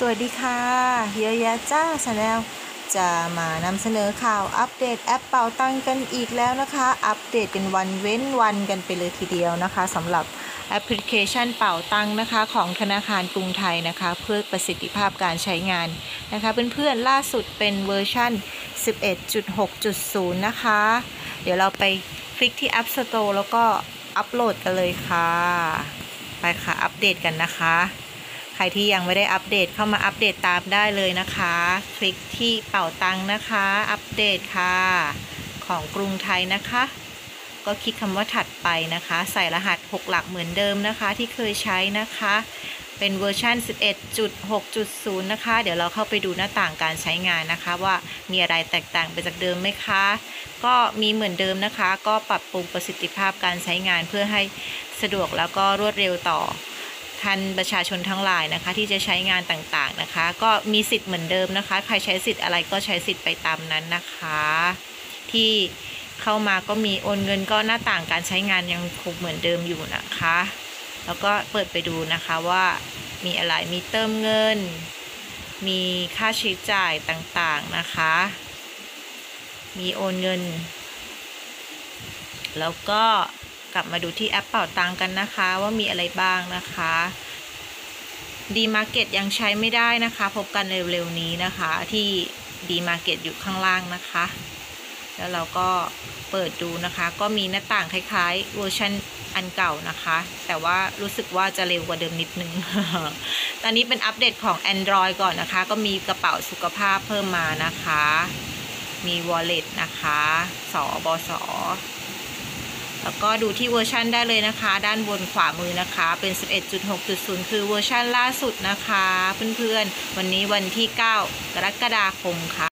วัสดีค่ะเยอะแยะจ้าชาแนลจะมานำเสนอข่าวอัปเดตแอปเป่าตังกันอีกแล้วนะคะอัปเดตกันวันเว้นวันกันไปเลยทีเดียวนะคะสำหรับแอปพลิเคชันเป่าตังนะคะของธนาคารกรุงไทยนะคะเพื่อประสิทธิภาพการใช้งานนะคะเพื่อนๆล่าสุดเป็นเวอร์ชัน 11.6.0 นะคะเดี๋ยวเราไปคลิกที่ App Store แล้วก็อัปโหลดกันเลยค่ะไปค่ะอัปเดตกันนะคะใครที่ยังไม่ได้อัปเดตเข้ามาอัปเดตตามได้เลยนะคะคลิกที่เป่าตังนะคะอัปเดตค่ะของกรุงไทยนะคะก็คลิกคำว่าถัดไปนะคะใส่รหัส6หลักเหมือนเดิมนะคะที่เคยใช้นะคะเป็นเวอร์ชัน 11.6.0 นะคะเดี๋ยวเราเข้าไปดูหน้าต่างการใช้งานนะคะว่ามีอะไรแตกต่างไปจากเดิมไหมคะก็มีเหมือนเดิมนะคะก็ปรับปรุงประสิทธิภาพการใช้งานเพื่อให้สะดวกแล้วก็รวดเร็วต่อท่านประชาชนทั้งหลายนะคะที่จะใช้งานต่างๆนะคะก็มีสิทธิ์เหมือนเดิมนะคะใครใช้สิทธิ์อะไรก็ใช้สิทธิ์ไปตามนั้นนะคะที่เข้ามาก็มีโอนเงินก็หน้าต่างการใช้งานยังคงเหมือนเดิมอยู่นะคะแล้วก็เปิดไปดูนะคะว่ามีอะไรมีเติมเงินมีค่าใช้จ่ายต่างๆนะคะมีโอนเงินแล้วก็กลับมาดูที่แอปเป่าตังกันนะคะว่ามีอะไรบ้างนะคะD-Market ยังใช้ไม่ได้นะคะพบกันเร็วๆนี้นะคะที่ D-Market อยู่ข้างล่างนะคะแล้วเราก็เปิดดูนะคะก็มีหน้าต่างคล้ายๆเวอร์ชันอันเก่านะคะแต่ว่ารู้สึกว่าจะเร็วกว่าเดิมนิดนึง ตอนนี้เป็นอัปเดตของ Android ก่อนนะคะก็มีกระเป๋าสุขภาพเพิ่มมานะคะมี Wallet นะคะสบส.แล้วก็ดูที่เวอร์ชันได้เลยนะคะด้านบนขวามือนะคะเป็น 11.6.0 คือเวอร์ชันล่าสุดนะคะเพื่อนๆวันนี้วันที่ 9 กรกฎาคมค่ะ